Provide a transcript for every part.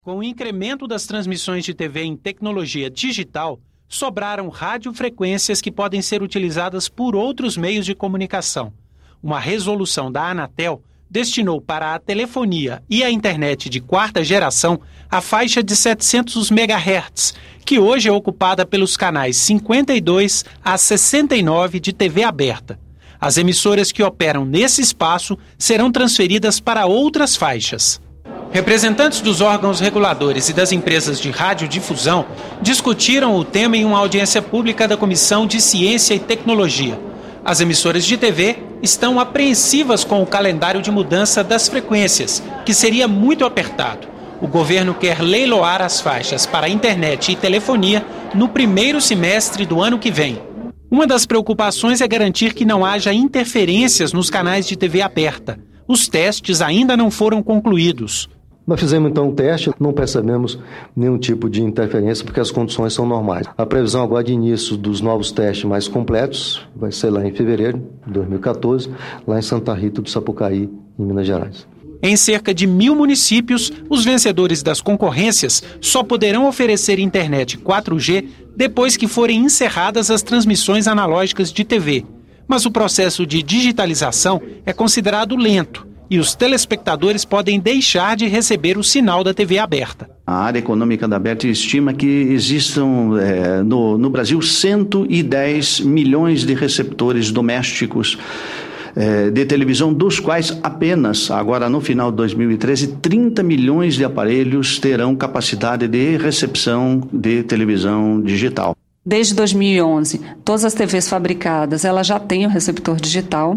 Com o incremento das transmissões de TV em tecnologia digital, sobraram radiofrequências que podem ser utilizadas por outros meios de comunicação. Uma resolução da Anatel destinou para a telefonia e a internet de quarta geração a faixa de 700 MHz, que hoje é ocupada pelos canais 52 a 69 de TV aberta. As emissoras que operam nesse espaço serão transferidas para outras faixas. Representantes dos órgãos reguladores e das empresas de radiodifusão discutiram o tema em uma audiência pública da Comissão de Ciência e Tecnologia. As emissoras de TV estão apreensivas com o calendário de mudança das frequências, que seria muito apertado. O governo quer leiloar as faixas para internet e telefonia no primeiro semestre do ano que vem. Uma das preocupações é garantir que não haja interferências nos canais de TV aberta. Os testes ainda não foram concluídos. Nós fizemos então um teste, não percebemos nenhum tipo de interferência porque as condições são normais. A previsão agora de início dos novos testes mais completos vai ser lá em fevereiro de 2014, lá em Santa Rita do Sapucaí, em Minas Gerais. Em cerca de 1.000 municípios, os vencedores das concorrências só poderão oferecer internet 4G depois que forem encerradas as transmissões analógicas de TV. Mas o processo de digitalização é considerado lento e os telespectadores podem deixar de receber o sinal da TV aberta. A área econômica da ABERT estima que existam no Brasil 110 milhões de receptores domésticos de televisão, dos quais apenas, agora no final de 2013, 30 milhões de aparelhos terão capacidade de recepção de televisão digital. Desde 2011, todas as TVs fabricadas elas já têm o receptor digital.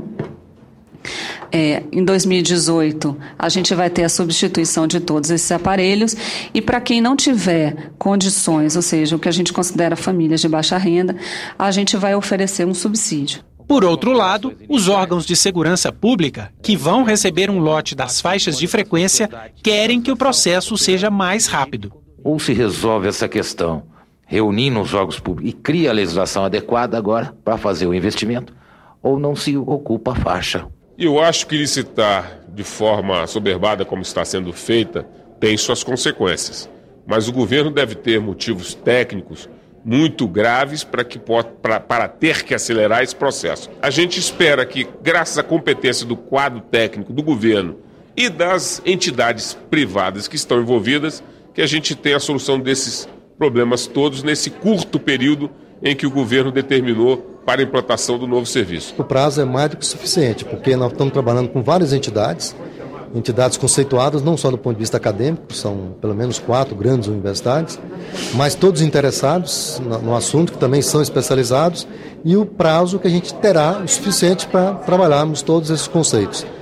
Em 2018, a gente vai ter a substituição de todos esses aparelhos e para quem não tiver condições, ou seja, o que a gente considera famílias de baixa renda, a gente vai oferecer um subsídio. Por outro lado, os órgãos de segurança pública, que vão receber um lote das faixas de frequência, querem que o processo seja mais rápido. Ou se resolve essa questão reunindo os órgãos públicos e cria a legislação adequada agora para fazer o investimento, ou não se ocupa a faixa. Eu acho que licitar de forma assoberbada, como está sendo feita, tem suas consequências. Mas o governo deve ter motivos técnicos muito graves para ter que acelerar esse processo. A gente espera que, graças à competência do quadro técnico do governo e das entidades privadas que estão envolvidas, que a gente tenha a solução desses problemas todos nesse curto período em que o governo determinou para a implantação do novo serviço. O prazo é mais do que suficiente, porque nós estamos trabalhando com várias entidades conceituadas, não só do ponto de vista acadêmico, são pelo menos 4 grandes universidades, mas todos interessados no assunto, que também são especializados, e o prazo que a gente terá o suficiente para trabalharmos todos esses conceitos.